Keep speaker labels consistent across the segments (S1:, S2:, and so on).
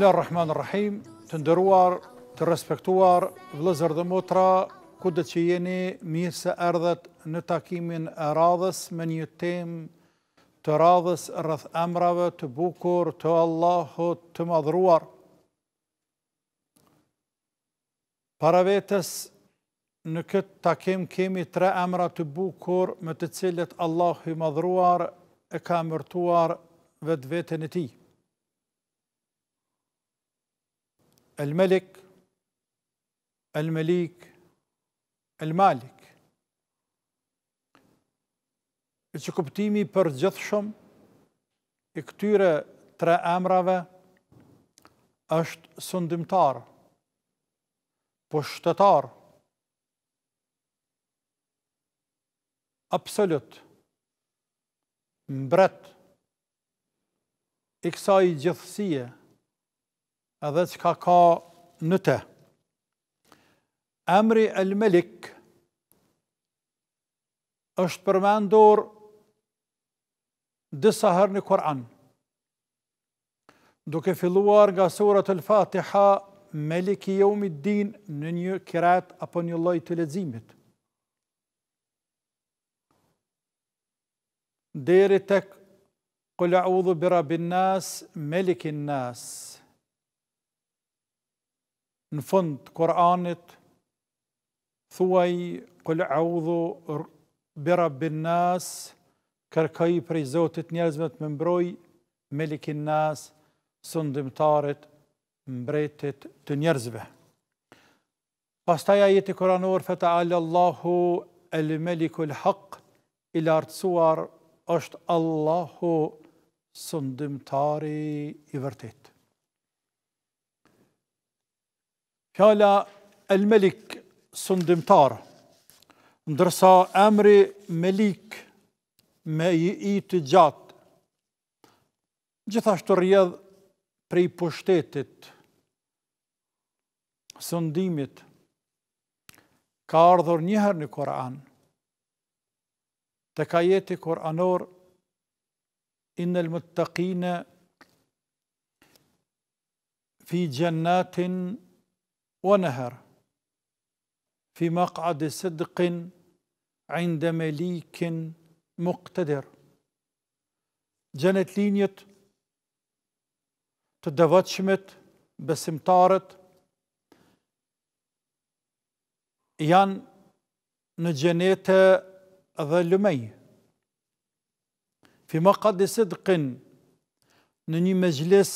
S1: Bismillahirrahmanirrahim. Të nderuar, të respektuar vëllezër dhe motra, kudo që jeni, mirë se erdhët në takimin e radhës me një temë të radhës rreth emrave të bukur të Allahut të madhruar. Para vetes në këtë takim kemi 3 emra të bukur me të cilët Allahu i madhruar e ka emërtuar vetveten e tij. El Melik, El Melik, El Malik. E që kuptimi për gjithshëm i këtyre 3 emrave është sundimtar, pushtetar, absolut, mbret, i kësaj gjithësie, edhe çka ka në te. Emri El Melik është përmendur disa herë në Kur'an, duke filluar nga surat al-Fatiha, Meliki Yawmiddin, në një kirat apo një lloj të leximit, deri tek Qul a'udhu bi rabbin nas, Melikin nas. Në fund të Kur'anit thuaj Qul a'udhu bi rabbin nas, kërkoj prej Zotit njerëzve të më mbroj, Melikin nas, sundimtarit, mbretit të njerëzve. Pastaj ajeti kuranor Fata'ala Allahu el Melikul Haq, i lartësuar është Allahu sundimtari i vërtet. Fjala El Melik, sundimtar, ndërsa emri Melik me i të gjatë, gjithashtu rrjedh prej pushtetit, sundimit, ka ardhur njëherë në Kur'an, tek ajeti kuranor Innal muttaqina fi jannatin wa nahar fi maq'adi sidqin 'inda malikin muqtadir. Xhenetlinjët, të devotshmit, besimtarët, janë në xhenete dhe lumej. Fi maq'adi sidqin, në një mezhlis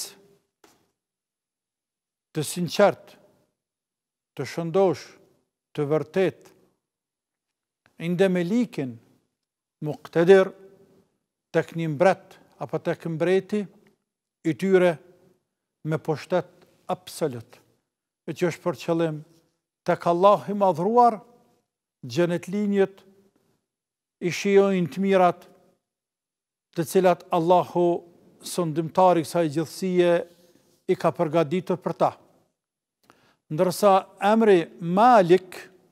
S1: të sinqert, të shëndosh, të vërtet, inda malikin muqtadir, tek një mbret apo tek mbreti i tyre me pushtet absolut, e që është për qëllim tek Allah i madhruar, xhenetlinjët i shijojnë të mirat të cilat Allahu sundimtari kësaj gjithësie i ka përgatitur për ta. Ndërsa emri Malik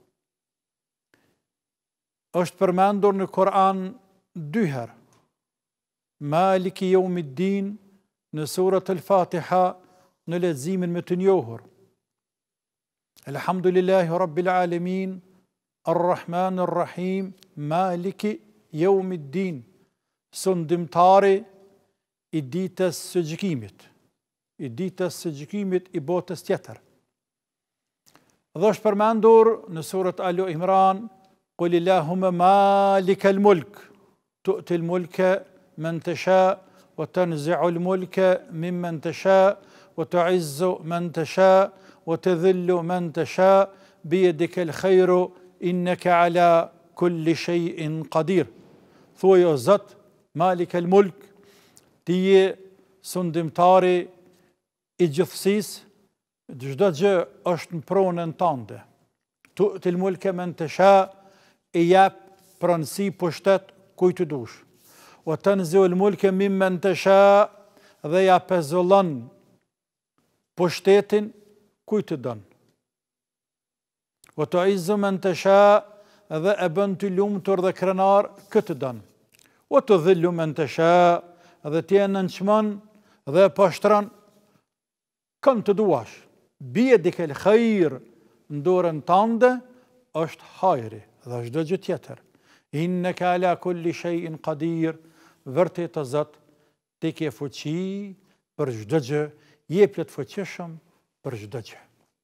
S1: është përmendur në Kur'an 2 herë. Maliki Yawmiddin në surat al-Fatiha në leximin më të njohur. Elhamdulillahi Rabbil Alamin, Ar-Rahman Ar-Rahim, Maliki Yawmiddin, sundimtari i ditës së gjykimit, i ditës së gjykimit i botës tjetër. Dhe është përmendur në surat Al Imran, Qul Allahumma malikal mulk, tu'til mulka man tasha, wa tanzi'ul mulka mimman tasha, wa tu'izzu man tasha, wa tudhillu man tasha, biyadika al-khayru innaka ala kulli shay'in qadir. Thuaj o Zot, Malik el Mulk, ti je sundimtari i gjithësisë, çdo gjë është në pronën tënde. Tu'til mulka man tasha, i jep pronësi pushtet kujt të dush. Wa tanzi'ul mulka mimman tasha, dhe ja pezullon pushtetin kujt të don. Wa tu'izzu man tasha, dhe e bën të lumtur dhe krenar këtë don. O të dhillu men të sha, dhe tje nënçmon dhe poshtron kënd të duash, biyedike l-khayr, në dorën tënde është hajri dhe çdo gjë tjetër. Innaka ala kulli shay'in qadir, vërtet o Zot, ti ke fuqi për çdo gjë, je plot fuqishëm për çdo gjë.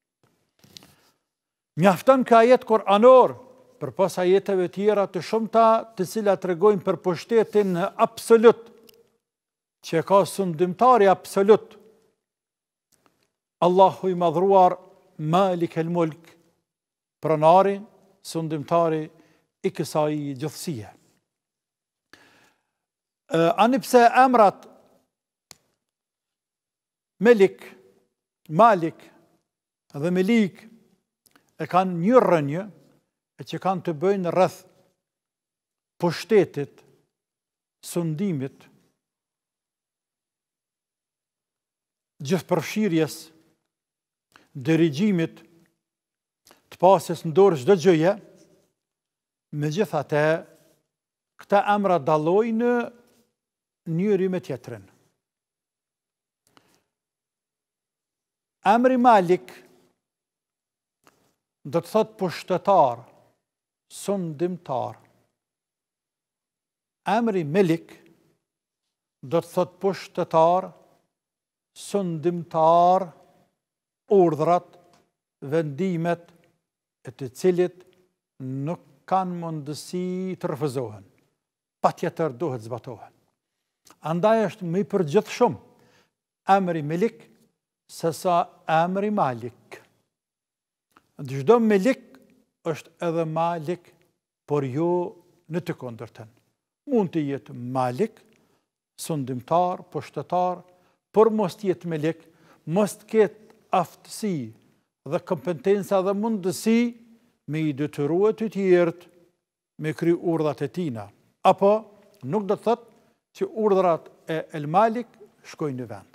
S1: Mjafton ka ajet kuranor përpas ajeteve tjera të shumta të cilat tregojnë për pushtetin absolut që ka sundimtari absolut. Allahu i madhruar Malik el Mulk, pronari, sundimtari i kësaj gjithësie. Ani pse emrat Melik, Malik dhe Melik e kanë një rënjë e që kanë të bëjnë rreth pushtetit, sundimit, gjithëpërfshirjes, dirigjimit, të pasjes në dorë çdo gjëje, megjithatë, këta emra dallojnë njëri me tjetrin. Emri Malik do të thot pushtetar, sundimtar. Emri Melik do të thot pushtetar, sundimtar, urdhrat, vendimet e të cilit nuk kanë mundësi të refuzohen, patjetër duhet zbatohen. Andaj është më i përgjithshëm emri Melik sesa emri Malik. Çdo Melik është edhe Malik, por jo në të kundërtën. Mund të jetë Malik, sundimtar, pushtetar, por mos të jetë Melik, mos të ketë aftësi dhe kompetenca dhe mundësi me i detyrua të tjerët me kry urdhat e tina. Apo nuk do të thotë që urdhrat e El Malik shkojnë në vend.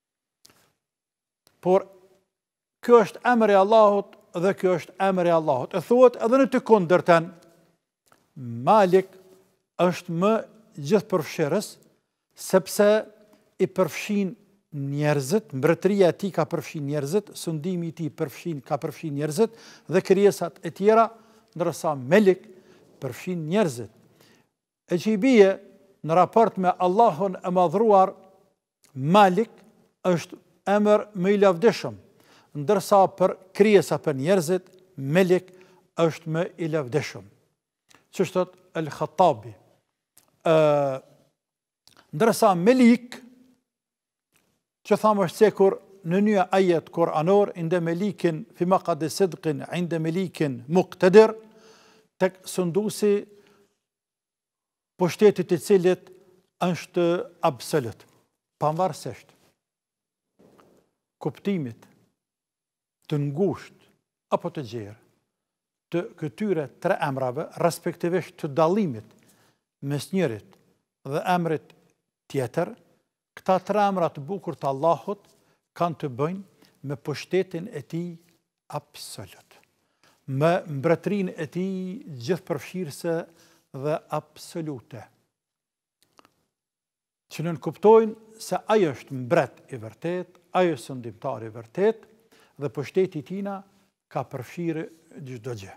S1: Por kjo është emri i Allahut dhe kjo është emri i Allahut. E thuhet edhe në të kundërtën, Malik është më gjithëpërfshirës, sepse i përfshin njerëzit, mbretëria e tij ka përfshin njerëzit, sundimi i tij ka përfshin njerëzit dhe krijesat e tjera, ndërsa Melik përfshin njerëzit. E që i bie në raport me Allahun e madhruar, Malik është emër më i lavdishëm, ndërsa për krijesa për njerëzit, Melik është më i lavdishëm. Që thot El-Khattabi. Ndërsa Melik, që thamë është sekur në një ajet kuranor, inde Melikin fi maqadi sidqin, inde Melikin muqtadir, tek sundusi pushtetit i cilit është absolut, pavarësisht kuptimit të ngusht apo të gjerë të këtyre tre emrave, respektivisht të dallimit mes njërit dhe emrit tjetër, këta tre emra të bukur të Allahut kanë të bëjnë me pushtetin e tij absolut, me mbretërinë e tij gjithëpërfshirëse dhe absolute. Që nën kuptojnë se ai është mbret i vërtet, ai është sundimtar i vërtet dhe pushteti i tij ka përfshirë çdo gjë.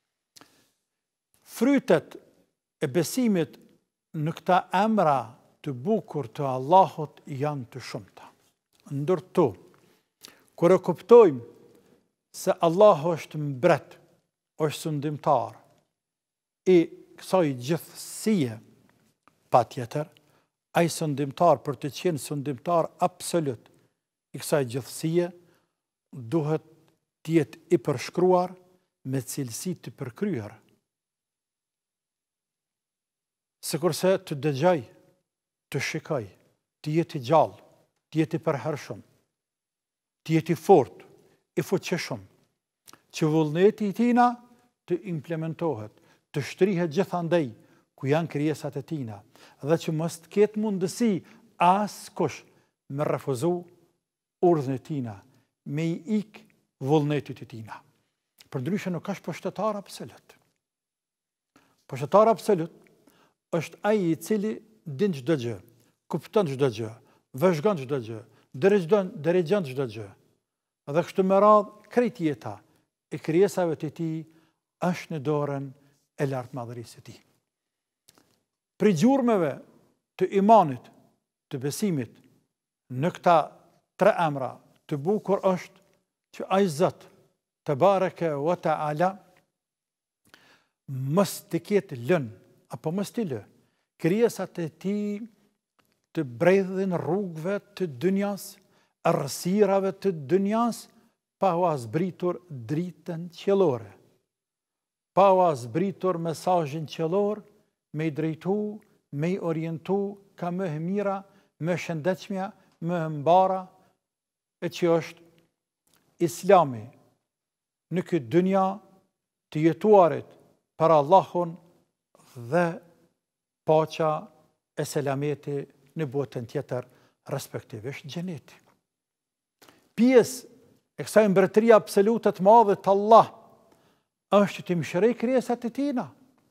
S1: Frytet e besimit në këta emra të bukur të Allahut janë të shumta. Ndërto, kur e kuptojmë se Allahu është mbret, është sundimtar i kësaj gjithësie, patjetër, ai sundimtar për të qenë sundimtar absolut i kësaj gjithësie, duhet të jetë i përshkruar me cilësi të përkryer. Sikurse të dëgjoj, të shikoj, të jetë i gjallë, të jetë i përhershëm, të jetë i fortë, i fuqishëm, që vullneti i tina të implementohet, të shtrihet gjithandej ku janë krijesat e tina, dhe që mos të ketë mundësi askush me refuzu urdhën e tina, me i ik vullnetit e tina. Përndryshe nuk është pushtetar absolut. Pushtetar absolut është ai i cili din çdo gjë, kupton çdo gjë, vëzhgon çdo gjë, dirigjon çdo gjë, Dhe kështu me radhë krejt jeta e krijesave të tij është në dorën e lartmadhërisë së tij. Për gjurmëve të imanit, të besimit, në këta tre emra të bukur është që ai Zot te bareke ve taala mos të ketë lënë apo mos të lë krijesat e tij të bredhin rrugëve të dynjas, errësirave të dynjas, pa u zbritur dritën qiellore, pa u zbritur mesazhin qiellor, me i drejtu, me i orientu ka më e mira, më shëndetshmja, më e mbara, e që është Islami në këtë dynja të jetuarit për Allahun dhe paqja e selameti në botën tjetër, respektivisht xheneti. Pjesë e kësaj mbretërie absolute të madhe të Allah është të mëshiroj krijesat e tina.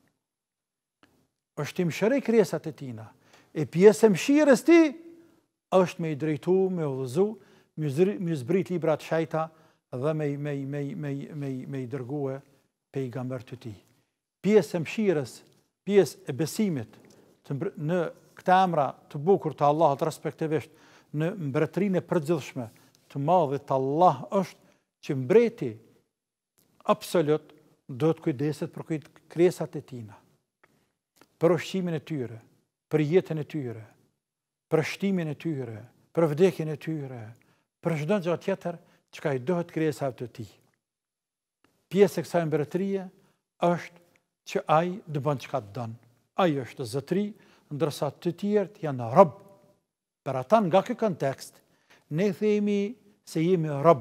S1: Është të mëshiroj krijesat e tina. E pjesë e mëshirës ti është me i drejtu, me udhëzu, me zbrit librat shajta dhe me i dërgue pejgamber të tij. Pjesë e mëshirës, pjesë e besimit në këta emra të bukur të Allahut, respektivisht në mbretërinë e përgjithshme të madhe të Allah, është që mbreti absolut do të kujdeset për krijesat e tina, për ushqimin e tyre, për jetën e tyre, për shtimin e tyre, për vdekjen e tyre, për çdo gjë tjetër çka i dohet krijesave të tij. Pjesë e kësaj mbretërie është që ai do bën çka don. Ai është zotëri, ndërsa të tjerët janë rob. Për ata nga ky kontekst, ne themi se jemi rob.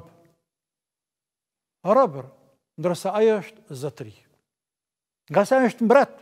S1: Robër, ndërsa ai është zotëri. Nga sa është mbret.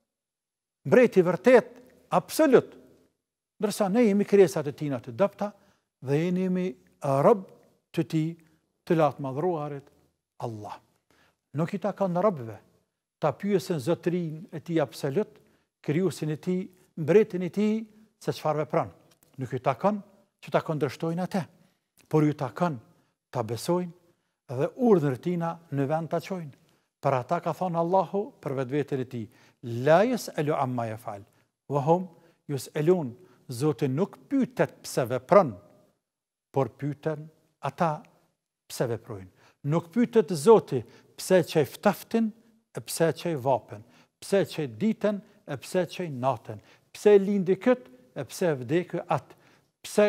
S1: Mbreti vërtet, absolut. Ndërsa ne jemi krijesat e tina të dobta dhe jemi rob të tij të lartmadhëruarit Allah. Nuk i takon robëve ta pyesin zotërinë e tij absolut, krijuesin e tij, mbretin e tij, se çfarë vepron. Nuk i takon që ta kundërshtojnë atë, por ju takon ta besojnë dhe urdhën e tina në vend ta çojnë. Për ata ka thonë Allahu për vetveten e tij: La yas'alu amma yaf'al wa hum yus'alun. Zoti nuk pyetet pse vepron, por pyeten ata pse veprojnë. Nuk pyetet Zoti pse çaj ftaftin, e pse çaj vapen, pse çaj ditën, e pse çaj natën, pse lindi kët, e pse vdekë atë, pse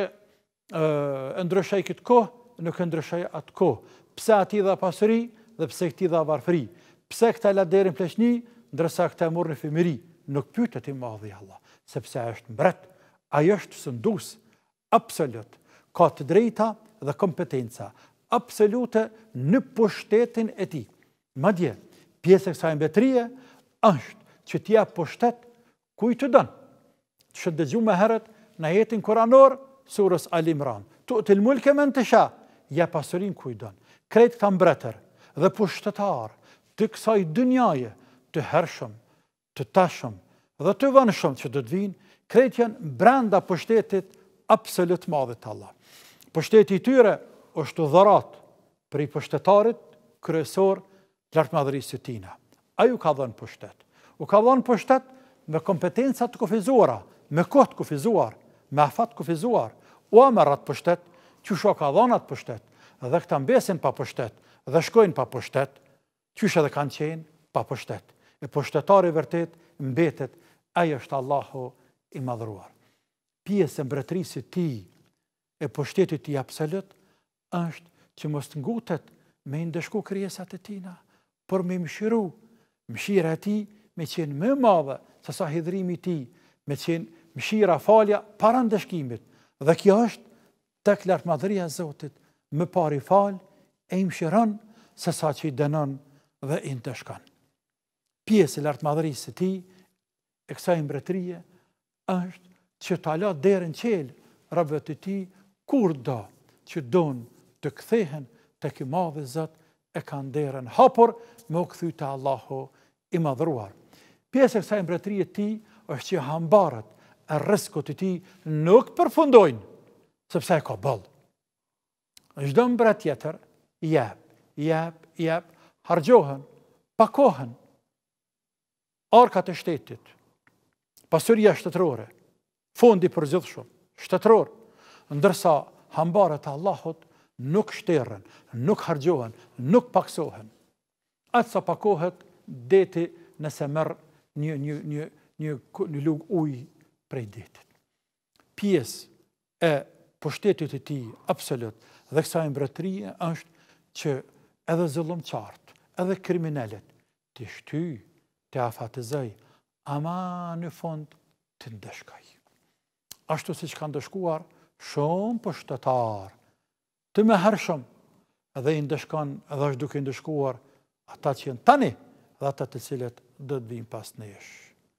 S1: ndryshoi këtë kohë, nuk ndryshoi atë kohë, pse ati dha pasuri dhe pse këti dha varfëri, pse këta la derin pleqni, ndërsa këta morën në fëmiri. Nuk pyetet i madhi Allah, sepse ai është mbret, ai është sëndus, absolut, ka të drejta dhe kompetenca absolute në pushtetin e tij. Madje, pjesë e kësaj mbretërie është që t'ja pushtet kujt të don. Që dëgjuam më herët në ajetin kuranor surës Al Imran. Tu'til mulke men tasha, ja pasurin kujt don. Krejt këta mbretër dhe pushtetar të kësaj dynjaje, të hershëm, të tashëm dhe të vënshëm që do të vinë, krejt janë brenda pushtetit absolut madh të Allah. Pushteti i tyre është dharat për i pushtetarit kryesor lartmadhërisë së tina. Ai u ka dhënë pushtet. U ka dhënë pushtet me kompetenca të kufizuara, me kohë të kufizuar, me afat të kufizuar. U amerrat pushtet, qysha ka dhënë atë pushtet, dhe këta mbesin pa pushtet, dhe shkojnë pa pushtet, qysha dhe kanë qenë pa pushtet. E pushtetari vërtet mbetet, ai është Allahu i madhruar. Pjesë e mbretërisë së tij, e pushtetit tij absolut, është që mos ngutet me ndeshku krijesat e tina, por me mëshiru, mëshira e tij me qenë më e madhe se sa hidhrimi i tij, me qenë mëshira, falja para ndeshkimit. Dhe kjo është tek lartmadhëria e Zotit, më parë i fal e i mëshiron se sa që i dënon dhe i ndeshkon. Pjesë e lartmadhërisë së tij, e kësaj mbretërie, është që ta la derën qelë robëve të tij kur do që don të kthehen tek i madhi Zot, e kanë derën hapur me u kthy te Allahu i madhruar. Pjesë e kësaj mbretërie të tij është që hambarët e rrezikut të tij nuk përfundojnë, sepse e ka boll. Çdo mbret tjetër jep, hargjohen, pakohen, arkat e shtetit, pasuria shtetërore, fondi përgjithshëm, shtetëror, ndërsa hambaret e Allahut nuk shterren, nuk hargjohen, nuk paksohen. Atë sa pakohet deti nëse merr një lugë ujë prej detit. Pjesë e pushtetit të tij absolut dhe kësaj mbretërie është që edhe zullumçart, edhe kriminalet të shtyj, të afatizoj, ama në fund të ndeshkoj. Ashtu siç ka ndeshkuar shumë pushtetar të mëhershëm, edhe i ndeshkon, edhe është duke ndeshkuar ata që janë tani dhe ata të cilët do të vinë pas nesh.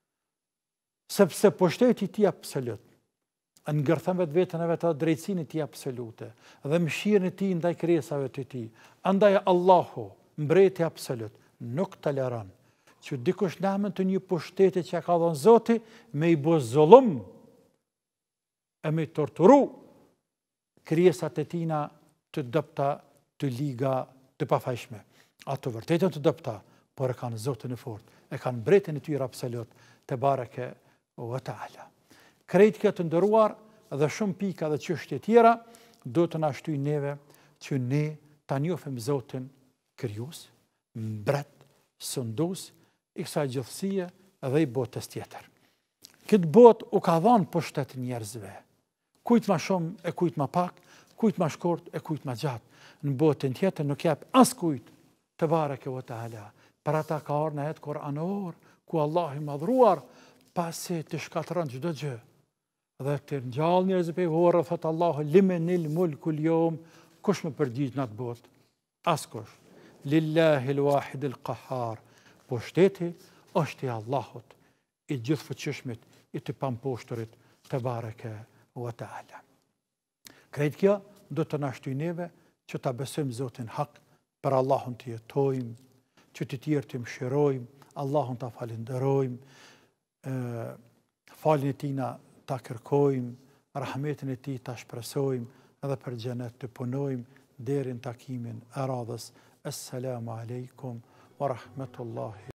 S1: Sepse pushteti i tij absolut ngërthon vetën e vetë drejtsinë e tij absolute dhe mëshirën e tij ndaj krijesave të tij. Andaj Allahu, mbreti absolut, nuk toleron që dikush në emër të një pushteti që ka dhënë Zoti me i bë zullum e me torturu krijesat e tina të dëpta, të liga, të pafajshme. Ato vërtetën të dëpta, por e kanë Zotin e fortë, e kanë mbretin e tyre absolut, te bareke wa taala. Krejt këtë ndëruar dhe shumë pika dhe çështje tjera do të na shtyjnë neve që ne ta njohim Zotin krijues, mbret, sundues i kësaj gjithësie dhe i botës tjetër. Këtë botë u ka dhënë pushtet njerëzve, kujt më shumë e kujt më pak, kujt më shkurt e kujt më gjatë. Në botën tjetër nuk jep askujt te bareke wa taala. Për ata ka ardhur në ajet kuranor ku Allah i madhruar pasi të shkatëron çdo gjë dhe të ngjall njerëz pe vorë, thot Allahu limenil mulkul yawm, kush më përgjigj në atë botë? Askush. Lillahi al-wahid al-qahhar. Pushteti është i Allahut, i gjithfuqishmit, i të pamposhturit, te bareke wa taala. Krejt kjo do të na shtyjë neve që ta besojmë Zotin hak, për Allahun të jetojmë, që të tjerë të mëshirojmë, Allahun ta falenderojmë, faljen e tina ta kërkojmë, rahmetin e tij ta shpresojmë edhe për xhenet të punojmë deri në takimin e radhës. Assalamu alaikum wa rahmatullahi